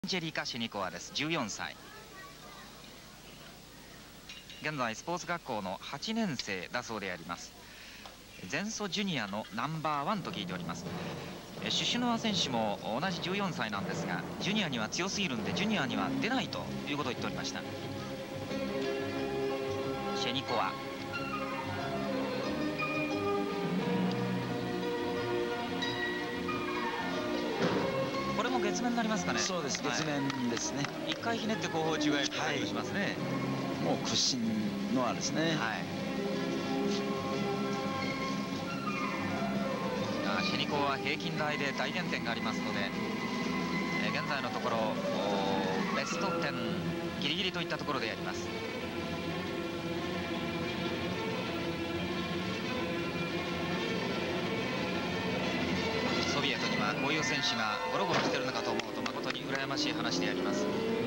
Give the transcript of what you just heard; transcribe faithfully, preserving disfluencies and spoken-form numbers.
ジェリカ・シェニコワです。じゅうよんさい。現在スポーツ学校のはちねん生だそうであります。前祖ジュニアのナンバーワンと聞いております。シュシュノワ選手も同じじゅうよんさいなんですが、ジュニアには強すぎるんでジュニアには出ないということを言っておりました。シェニコワ、これも月面になりますかね。 そうです、月面ですね。 一回ひねって後方宙返りという感じがしますね。 もう屈伸のあれですね。 はい。シェニコワは平均台で大減点がありますので、えー、現在のところベストじゅうギリギリといったところでやります。ソビエトにはこういう選手がゴロゴロしてるのかと思うと誠に羨ましい話であります。